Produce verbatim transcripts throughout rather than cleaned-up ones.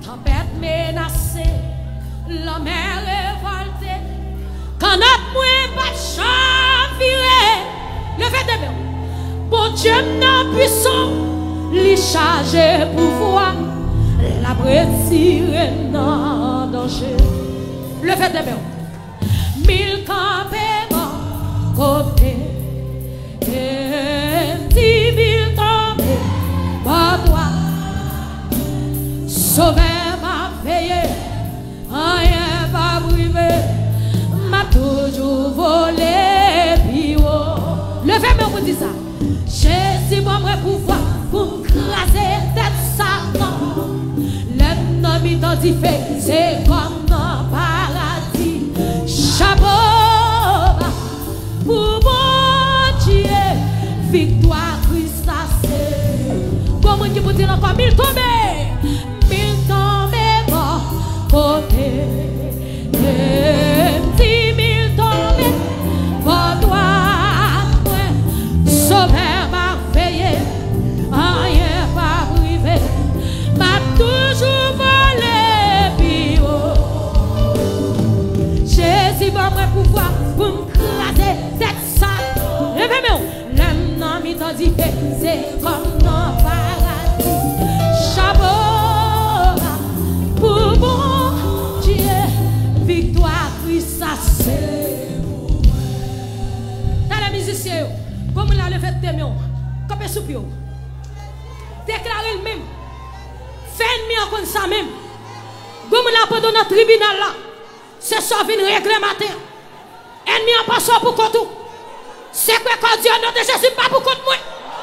tempête menacée, la mer révoltée, quand notre moins pas chaviré, levez des mains. Bon Dieu n'a puissant, li chargé pouvoir, la retiré dans danger. Levez des mains. Mille campements côté, et dix mille tombés, par toi. Sauveur m'a veillé, rien va briver, m'a toujours volé, puis oh. Levez-moi pour dire ça. Jésus m'a vrai pouvoir pour craser tête Satan. L'ennemi t'en dit fait, c'est comme dans paradis. Chapeau pour mon Dieu, victoire Christ a c'est. Comment qui peut dire encore mille tombés, mille tombés morts côté, dix mille tombés pour toi. Sauveur m'a veillé, rien pas privé, m'a toujours volé, puis oh. Jésus va me pouvoir pour me craser tête sale. Levez-moi, l'ennemi t'a dit fait, c'est comme dans paradis. Chapeau pour mon Dieu, victoire Christ a c'est. T'as la musicien. Comme il a levé tes mains, comme sous pied, déclarez le même, faites-moi comme ça même. Comme il a pas dans notre tribunal là, c'est ça vient régler matin. Ennemi en passant pour compte tout. C'est quoi quand Dieu nom de Jésus pas pour compte moi.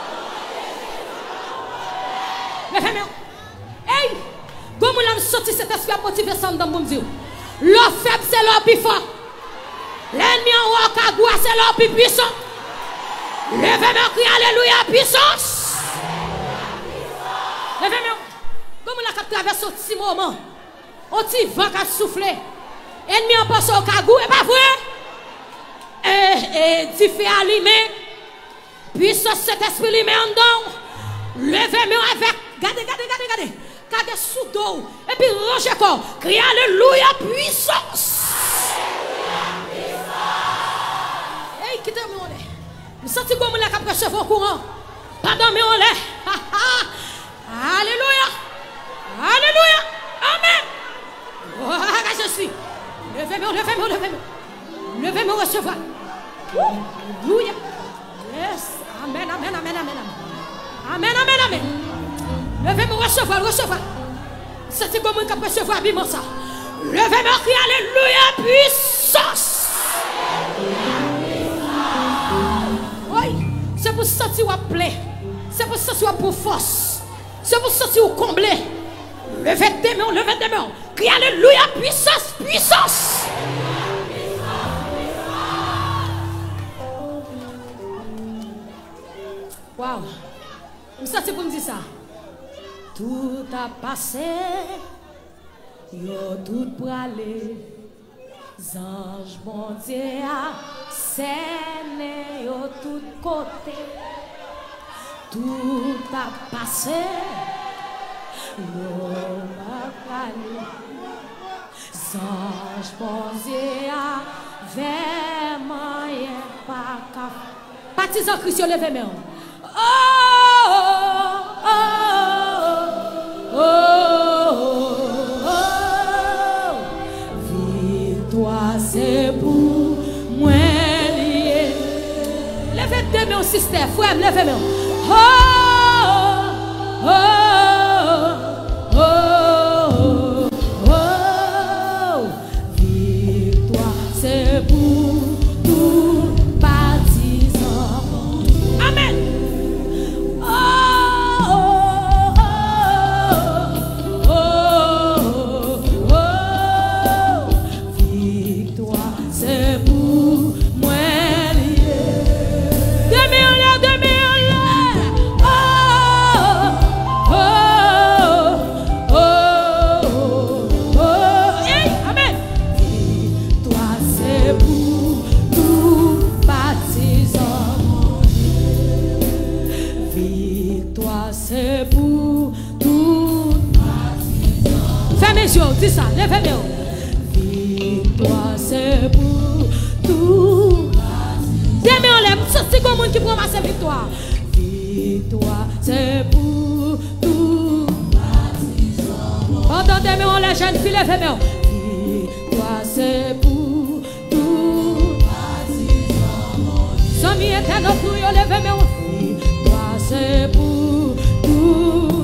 Levez-moi. Hey, comme il a sorti cet esprit à motiver ça dans mon Dieu. L'homme faible c'est l'homme plus fort. L'ennemi en haut cagou c'est l'homme plus puissant. Levez-moi, crie alléluia, puissance. Levez-moi. Comme on a traversé un petit moment, un petit vent qui a soufflé. Ennemi en passe au cagou, et pas vrai? Et, et, tu fais allumer. Puissance, cet esprit lui met en dedans. Levez-moi avec. Regardez, regardez, regardez, regardez. Regardez sous dos. Et puis rangez corps. Crie alléluia, puissance. Hey, quittez-moi. Vous sentez comme on a prêché au courant. Pardon, mais on l'est. Alléluia. Alléluia. Amen. Oh, je suis. Levez-moi, levez-moi, levez-moi. Levez-moi, recevoir. Alléluia. Yes. Amen, amen, amen, amen. Amen, amen, amen. Levez-moi, recevoir, recevoir. Sentez comme on a prêché au abîme ça. Levez-moi, crie alléluia, puissance. C'est pour sentir ou plein. C'est pour sentir pour force. C'est pour sentir ou combler. Levez tes mains, levez tes mains. Crie alléluia, puissance, puissance. Waouh. Vous sentez pour me dire ça? Tout a passé. Yo tout pour aller. Ange bon Dieu a scène yo tout côté. Tout a passé. Yo va aller. Ange bon Dieu a vraiment pas cap. Partisan Christ levez main. Oh oh oh oh. C'est pour moi lié. Levez tes mains au système, frère, levez mains. Oh, oh, oh, oh, oh. Victoire, c'est pour tout partisan. Amen. Oh, oh, oh, oh, oh, oh. C'est pour moi lié. Demain on l'a, demain on l'a. Oh, dis ça, levez-moi. Victoire, c'est pour tout. Demain, on l'aime, c'est comme monde qui promet sa victoire. Victoire, c'est pour tout. Pendant demain, on la jeune fille, levez-moi. Victoire, c'est pour tout. Sami était dans tout, levez-moi. Victoire, c'est pour tout.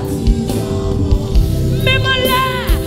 Même là.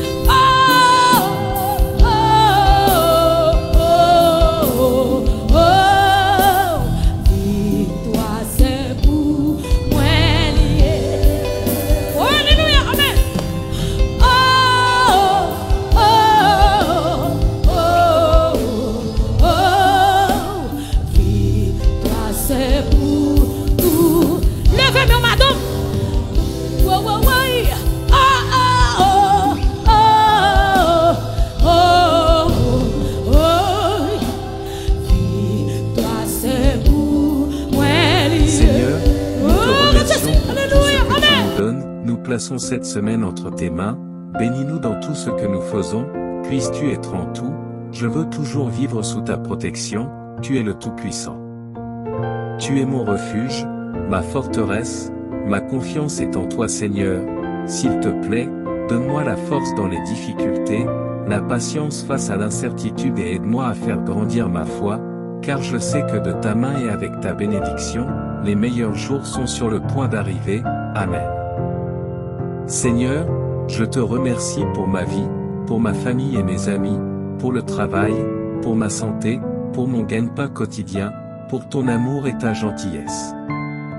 Plaçons cette semaine entre tes mains, bénis-nous dans tout ce que nous faisons, puisses tu être en tout, je veux toujours vivre sous ta protection, tu es le Tout-Puissant. Tu es mon refuge, ma forteresse, ma confiance est en toi Seigneur, s'il te plaît, donne-moi la force dans les difficultés, la patience face à l'incertitude et aide-moi à faire grandir ma foi, car je sais que de ta main et avec ta bénédiction, les meilleurs jours sont sur le point d'arriver, Amen. Seigneur, je te remercie pour ma vie, pour ma famille et mes amis, pour le travail, pour ma santé, pour mon gagne-pain quotidien, pour ton amour et ta gentillesse.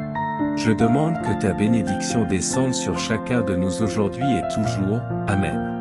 Je demande que ta bénédiction descende sur chacun de nous aujourd'hui et toujours, Amen.